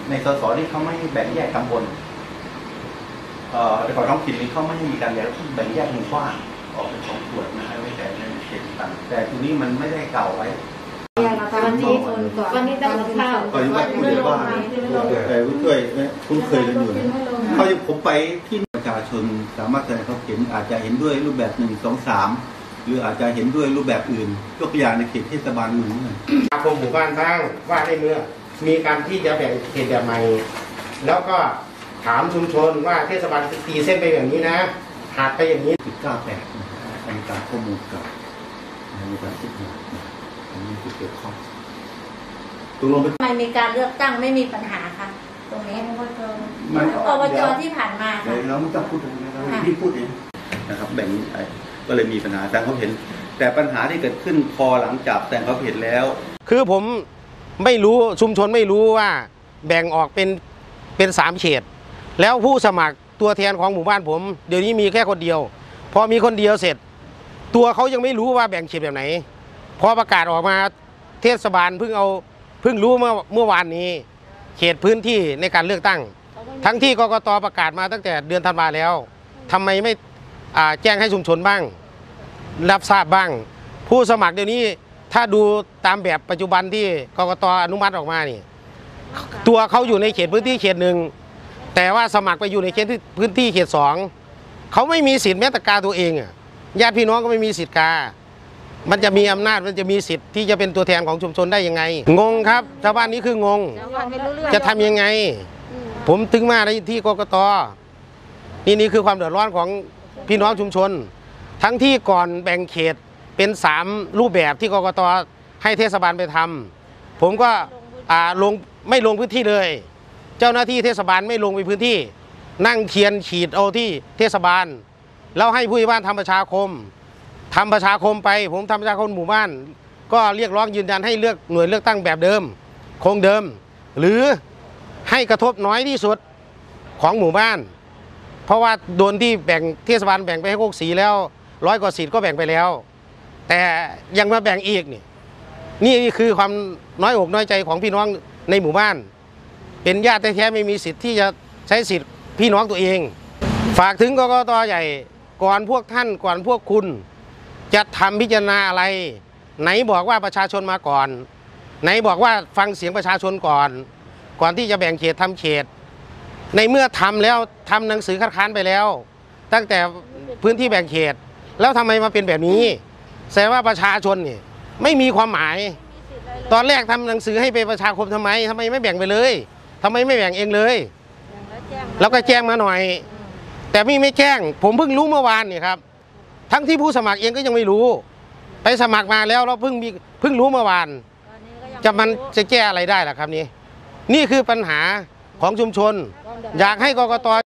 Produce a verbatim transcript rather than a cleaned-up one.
ในสสนี่เขาไม่แบ่งแยกตำบลเอ่อในของท้องถิ่นนี้เขาไม่มีการแบ่งแยกหมู่บ้านออกเป็นสองส่วนนะฮะไม่แต่ในเขตต่างแต่ทีนี้มันไม่ได้เก่าไว้วันนี้วันนี้ต้องข้าวตอนนี้ว่าผู้ใหญ่บ้านแต่ผู้ช่วยคุ้นเคยกันอยู่เขาอยู่ผมไปที่ประชาชนสามารถแสดงความเห็นอาจจะเห็นด้วยรูปแบบหนึ่งสองสามหรืออาจจะเห็นด้วยรูปแบบอื่นยกตัวอย่างในเขตเทศบาลอื่นนี่อาคมหมู่บ้านสร้างว่าได้เมื่อมีการที่จะแบ่งเขตแบบใหม่แล้วก็ถามชุมชนว่าเทศบาลตีเส้นไปอย่างนี้นะหากไปอย่างนี้จุดเก้าแปดมีการข้อมูลกับมีการคิดมาอันนี้คือเกี่ยวข้องตรงลงไปทำไมมีการเลือกตั้งไม่มีปัญหาคะตรงนี้อบจที่ผ่านมาค่ะเราไม่ต้องพูดตรงนี้เราที่พูดเองนะครับแบ่งก็เลยมีปัญหาแต่เขาเห็นแต่ปัญหาที่เกิดขึ้นพอหลังจากแต่เขาเห็นแล้วคือผมไม่รู้ชุมชนไม่รู้ว่าแบ่งออกเป็นเป็นสามเขตแล้วผู้สมัครตัวแทนของหมู่บ้านผมเดี๋ยวนี้มีแค่คนเดียวพอมีคนเดียวเสร็จตัวเขายังไม่รู้ว่าแบ่งเขตแบบไหนพอประกาศออกมาเทศบาลเพิ่งเอาเพิ่งรู้เมื่อเมื่อวานนี้เขตพื้นที่ในการเลือกตั้งทั้งที่กกต.ประกาศมาตั้งแต่เดือนธันวาแล้วทำไมไม่แจ้งให้ชุมชนบ้างรับทราบบ้างผู้สมัครเดี๋ยวนี้ถ้าดูตามแบบปัจจุบันที่กกต.อนุมัติออกมานี่ตัวเขาอยู่ในเขตพื้นที่เขตหนึ่งแต่ว่าสมัครไปอยู่ในเขตพื้นที่เขตสองเขาไม่มีสิทธิ์แม้แต่กาตัวเองญาติพี่น้องก็ไม่มีสิทธิ์กามันจะมีอำนาจมันจะมีสิทธิ์ที่จะเป็นตัวแทนของชุมชนได้ยังไงงงครับชาวบ้านนี้คืองงจะทำยังไงผมถึงมาในที่กกต.นี่นี่คือความเดือดร้อนของพี่น้องชุมชนทั้งที่ก่อนแบ่งเขตเป็นสามรูปแบบที่กกต.ให้เทศบาลไปทำผมก็ลงไม่ลงพื้นที่เลยเจ้าหน้าที่เทศบาลไม่ลงไปพื้นที่นั่งเทียนขีดเอาที่เทศบาลแล้วให้ผู้ใหญ่บ้านทำประชาคมทำประชาคมไปผมทำประชาคมหมู่บ้านก็เรียกร้องยืนยันให้เลือกหน่วยเลือกตั้งแบบเดิมคงเดิมหรือให้กระทบน้อยที่สุดของหมู่บ้านเพราะว่าโดนที่แบ่งเทศบาลแบ่งไปให้โคกศรีแล้วร้อยกว่าสิทธิ์ก็แบ่งไปแล้วแต่ยังมาแบ่งอีกนี่นี่คือความน้อยอกน้อยใจของพี่น้องในหมู่บ้านเป็นญาติแท้ๆไม่มีสิทธิ์ที่จะใช้สิทธิ์พี่น้องตัวเองฝากถึงกกต.ใหญ่ก่อนพวกท่านก่อนพวกคุณจะทำพิจารณาอะไรไหนบอกว่าประชาชนมาก่อนไหนบอกว่าฟังเสียงประชาชนก่อนก่อนที่จะแบ่งเขตทำเขตในเมื่อทำแล้วทำหนังสือคัดค้านไปแล้วตั้งแต่พื้นที่แบ่งเขตแล้วทำไมมาเป็นแบบนี้แสดงว่าประชาชนนี่ไม่มีความหมายตอนแรกทำหนังสือให้ไปประชาคมทำไมทำไมไม่แบ่งไปเลยทำไมไม่แบ่งเองเลยแล้วก็แจ้งมาหน่อยแต่ไม่ไม่แจ้งผมเพิ่งรู้เมื่อวานนี่ครับทั้งที่ผู้สมัครเองก็ยังไม่รู้ไปสมัครมาแล้วเราเพิ่งมีเพิ่งรู้เมื่อวานจะมันจะแก้อะไรได้ล่ะครับนี่นี่คือปัญหาของชุมชนอยากให้กกต.